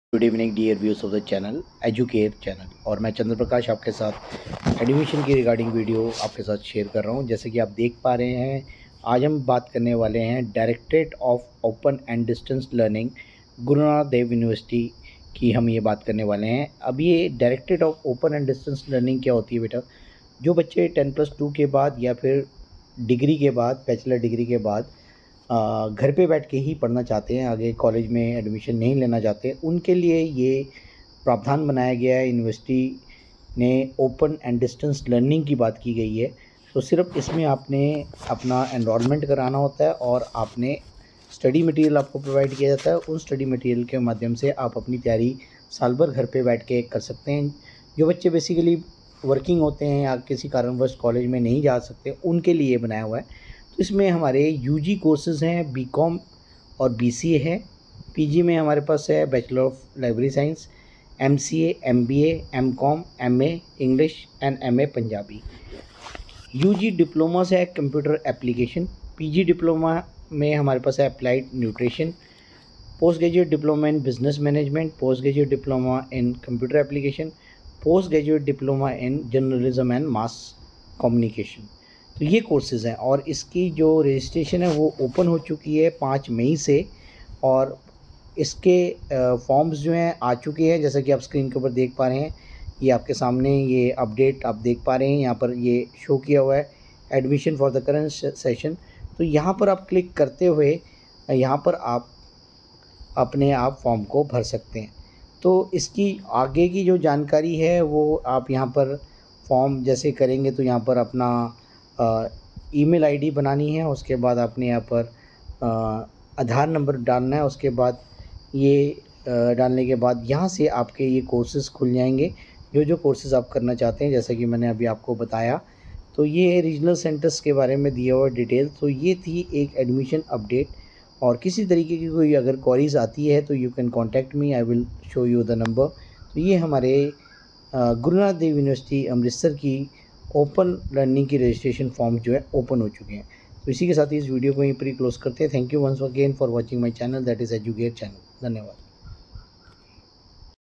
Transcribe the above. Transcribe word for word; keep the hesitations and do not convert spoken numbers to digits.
Good evening dear viewers of the channel educate channel. और मैं चंद्र प्रकाश आपके साथ एडमिशन की रिगार्डिंग वीडियो आपके साथ शेयर कर रहा हूं। जैसे कि आप देख पा रहे हैं, आज हम बात करने वाले हैं directorate of open and distance learning Guru Nanak Dev university की। हम ये बात करने वाले हैं। अब ये directorate of open and distance learning क्या होती है बेटा? जो बच्चे टेन प्लस टू के बाद या फिर डिग्री के बाद, बैचलर डिग्री के बाद आ, घर पे बैठ के ही पढ़ना चाहते हैं, आगे कॉलेज में एडमिशन नहीं लेना चाहते, उनके लिए ये प्रावधान बनाया गया है। यूनिवर्सिटी ने ओपन एंड डिस्टेंस लर्निंग की बात की गई है। तो सिर्फ इसमें आपने अपना एनरोलमेंट कराना होता है और आपने स्टडी मटेरियल आपको प्रोवाइड किया जाता है। उन स्टडी मटेरियल के माध्यम से आप अपनी तैयारी साल भर घर पे बैठ के कर सकते हैं। जो बच्चे बेसिकली वर्किंग होते हैं या किसी कारणवश कॉलेज में नहीं जा सकते, उनके लिए बनाया हुआ है। तो इसमें हमारे यूजी कोर्सेज़ हैं, बीकॉम और बीसीए है। पीजी में हमारे पास है bachelor of library science, MCA, MBA, MCom, MA English and MA Punjabi. UG diplomas है कंप्यूटर एप्लीकेशन। पीजी डिप्लोमा में हमारे पास है applied nutrition. Post graduate diploma in business management, post graduate diploma in computer application, post graduate diploma in journalism and mass communication. तो ये courses हैं और इसकी जो रजिस्ट्रेशन है वो ओपन हो चुकी है पाँच मई से। और इसके फॉर्म्स जो हैं आ चुके हैं, जैसा कि आप स्क्रीन के ऊपर देख पा रहे हैं। ये आपके सामने ये अपडेट आप देख पा रहे हैं, यहाँ पर ये शो किया हुआ है admission for the current session. तो यहाँ पर आप क्लिक करते हुए यहाँ पर आप अपने आप फॉर्म को भर सकते हैं। तो इसकी आगे की जो जानकारी है वो आप यहाँ पर फॉर्म जैसे करेंगे तो यहाँ पर अपना ईमेल आईडी बनानी है, उसके बाद आपने यहाँ पर आधार नंबर डालना है। उसके बाद ये आ, डालने के बाद यहाँ से आपके ये कोर्सेज़ खुल जाएंगे, जो जो कोर्सेज़ आप करना चाहते हैं, जैसा कि मैंने अभी आपको बताया। तो ये रीजनल सेंटर्स के बारे में दिया हुआ डिटेल। तो ये थी एक एडमिशन अपडेट। और किसी तरीके की कोई अगर क्वेरीज आती है तो you can contact me, I will show you the number. तो ये हमारे गुरु नानक देव यूनिवर्सिटी अमृतसर की ओपन लर्निंग की रजिस्ट्रेशन फॉर्म जो है ओपन हो चुके हैं। तो इसी के साथ ही इस वीडियो को यहीं पर ही क्लोज करते हैं। Thank you once again for watching my channel, that is educate channel. धन्यवाद।